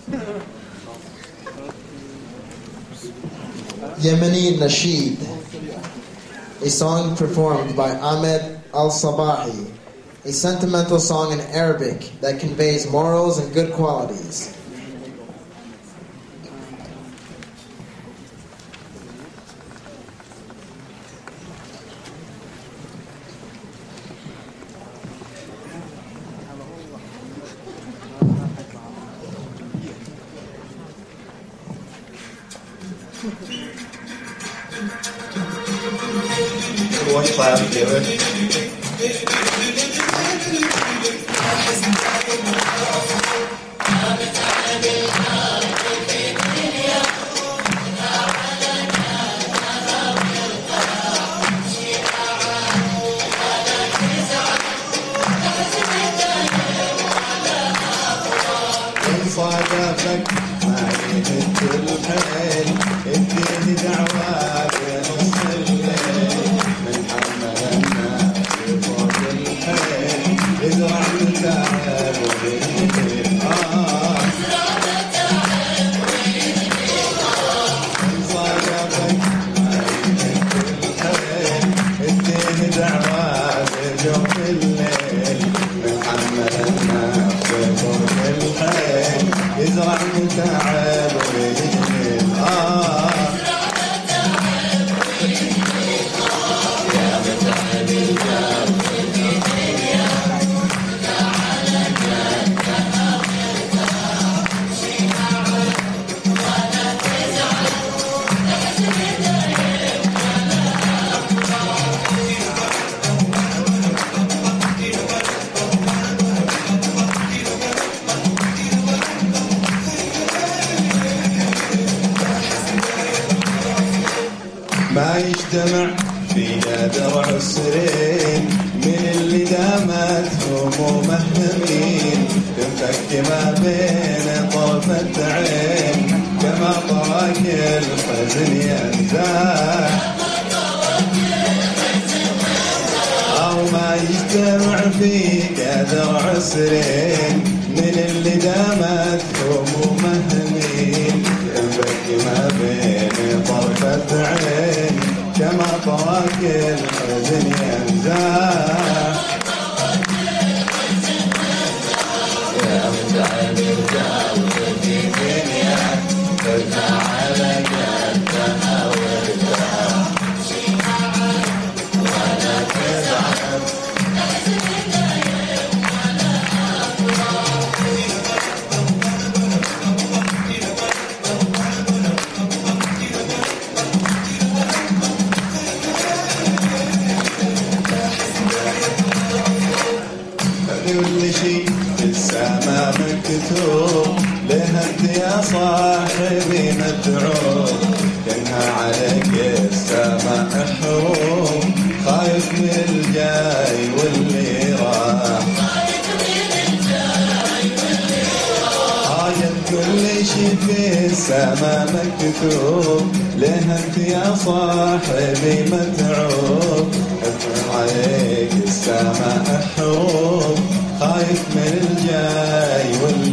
Yemeni Nasheed, a song performed by Ahmed Al-Sabahi, a sentimental song in Arabic that conveys morals and good qualities. One clap, do it. صادفك ما يهد الحيل اديني دعوات نص الليل من حمل الناس فوق الحيل ازرع متاعب وبالنهيل صادفك ما يهد الحيل اديني دعوات جوف الليل من حمل الناس فوق الحيل يزرع متاعب ويجنين يا متاعب الجاب ما يجتمع فينا درع السرين من اللي دامت همومه همين تنفك ما بين طرفة عين كما طراك الحزن ينزاح أو ما يجتمع فيك درع السرين من اللي دامت همومه همين تنفك ما بين طرفة عين كما طواك الحزن ينزاح يا متعب الجو في الدنيا ترجع على قدها وارتاح ولا تزعل كل شيء في السماء مكتوب له انت يا صاحبي مدعوب كانها عليك السماء حروب خايف من الجاي واللي راح حاجة كل شيء في السماء مكتوب له انت يا صاحبي متعوب عليك السماء حروب خايف من الجاي